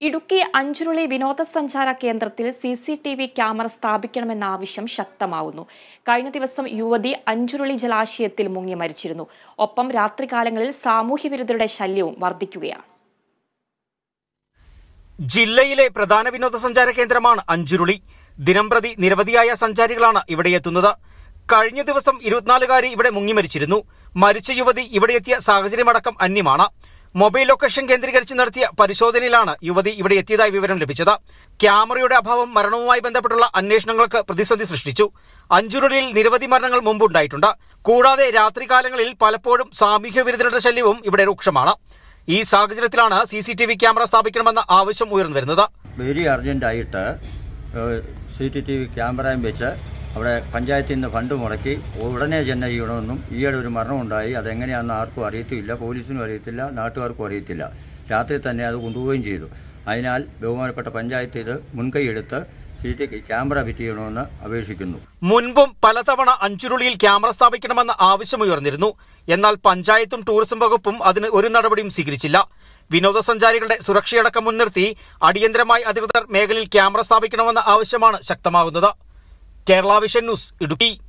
ഇടുക്കി അഞ്ചുരുളി വിനോദസഞ്ചാര കേന്ദ്രത്തിൽ CCTV camera സ്ഥാപിക്കണമെന്ന ആവശ്യം ശക്തമാവുന്നു. കഴിഞ്ഞ ദിവസം യുവതി അഞ്ചുരുളി ജലാശയത്തിൽ മുങ്ങി മരിച്ചിരുന്നു. ഒപ്പം രാത്രികാലങ്ങളിൽ സാമൂഹ്യവിരുദ്ധരുടെ ശല്യവും വർദ്ധിക്കുകയാണ്. ജില്ലയിലെ പ്രധാന വിനോദസഞ്ചാര കേന്ദ്രമാണ് അഞ്ചുരുളി. ദിനംപ്രതി നിരവധിയായ സഞ്ചാരികളാണ് ഇവിടെ എത്തുന്നത്. കഴിഞ്ഞ ദിവസം 24-കാരി ഇവിടെ മുങ്ങി മരിച്ചിരുന്നു. മരിച്ച യുവതി ഇവിടെ എത്തിയ സാഹചര്യമടക്കം അന്യമാണ്. മൊബൈൽ ലൊക്കേഷൻ കേന്ദ്രീകരിച്ച് നടത്തിയ പരിശോധനയിലാണ് യുവതി ഇവിടെ എത്തിയതായി വിവരം ലഭിച്ചത്. ക്യാമറയുടെ അഭാവം മരണവുമായി ബന്ധപ്പെട്ടുള്ള അന്വേഷണങ്ങൾക്ക് പ്രതിസന്ധി സൃഷ്ടിച്ചു. അഞ്ചുരുളിയിൽ നിരവധി മരണങ്ങൾ മുമ്പുണ്ടായിട്ടുണ്ട്. കൂടാതെ രാത്രികാലങ്ങളിൽ പലപ്പോഴും സാമൂഹ്യ വിരുദ്ധരുടെ ശല്യവും ഇവിടെ രൂക്ഷമാണ്. ഈ സാഹചര്യത്തിലാണ് CCTV ക്യാമറ സ്ഥാപിക്കണമെന്ന ആവശ്യം ഉയർന്നു വരുന്നത്. വെരി അർജന്റായിട്ട് CCTV ക്യാമറയും വെച്ച് അവിടെ പഞ്ചായത്തിൽ നിന്ന് ഫണ്ട് മുടക്കി ഉടനെ തന്നെ ചെയ്യണമെന്നും ഈയിടെ ഒരു മരണമുണ്ടായി. അതെങ്ങനെയാണെന്ന് ആർക്കും അറിയത്തില്ല, പോലീസിനും അറിയത്തില്ല, നാട്ടുകാർക്കും അറിയത്തില്ല. രാത്രി തന്നെ അത് കൊണ്ടുപോവുകയും ചെയ്തു. അതിനാൽ ബഹുമാനപ്പെട്ട പഞ്ചായത്ത് ഇത് മുൻകൈയെടുത്ത് CCTV ക്യാമറ ഫിറ്റ് ചെയ്യണമെന്ന് അപേക്ഷിക്കുന്നു. മുൻപും പലതവണ അഞ്ചുരുളിയിൽ ക്യാമറ സ്ഥാപിക്കണമെന്ന ആവശ്യമുയർന്നിരുന്നു. എന്നാൽ പഞ്ചായത്തും ടൂറിസം വകുപ്പും അതിന് ഒരു നടപടിയും സ്വീകരിച്ചില്ല. വിനോദസഞ്ചാരികളുടെ സുരക്ഷയടക്കം മുൻനിർത്തി അടിയന്തരമായി അധികൃതർ മേഖലയിൽ ക്യാമറ സ്ഥാപിക്കണമെന്ന ആവശ്യമാണ് ശക്തമാകുന്നത്. Kerala vision news, Idukki.